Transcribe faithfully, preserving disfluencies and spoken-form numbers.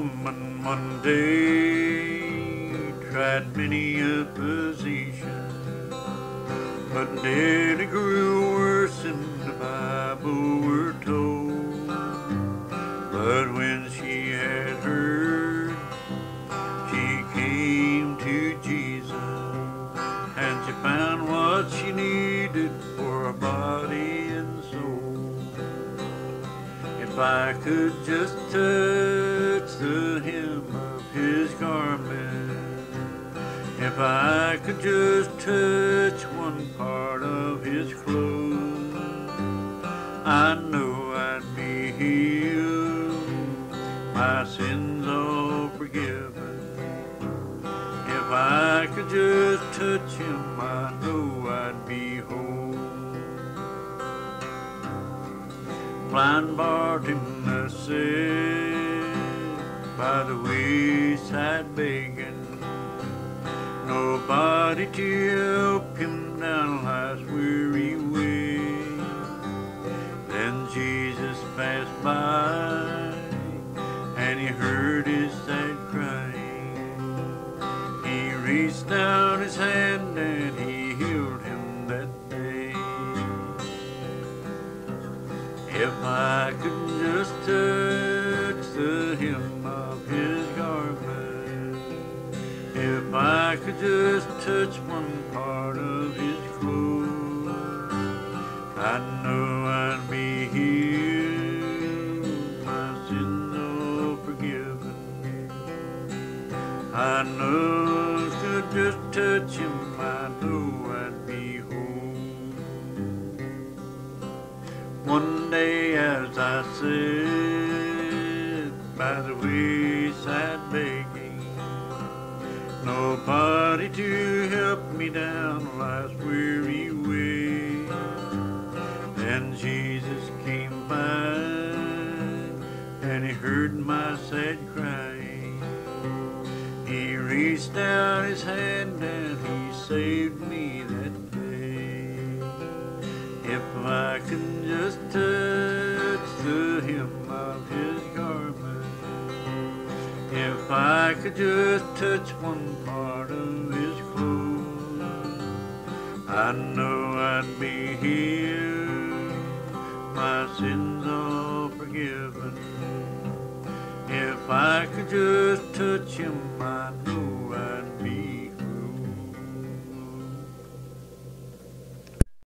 woman one day tried many a position, but then it grew worse in the Bible we're told. But when she had heard, she came to Jesus, and she found what she needed for her body and soul. If I could just touch the hem of his garment, if I could just touch one part of his clothes, I know I'd be healed, my sins all forgiven. If I could just touch him, I know I'd be whole. Blind Bartimaeus sat by the wayside begging, nobody to help him down life's weary way. Then Jesus passed by, and he heard his sad crying. He reached down his hand and he healed him that day. If I could just touch the hem of his garment, if I could just touch one part of his clothes, I know I'd be healed, my sins all forgiven. I know if I could just touch him, I know I'd be whole. One day as I sat by the wayside begging, nobody to help me down life's weary way, then Jesus came by, and he heard my sad crying. He reached out his hand and he saved me that day. If I could just touch the hem of his garment, if I could just touch one part of his clothes, I know I'd be healed, my sins all forgiven. If I could just touch him,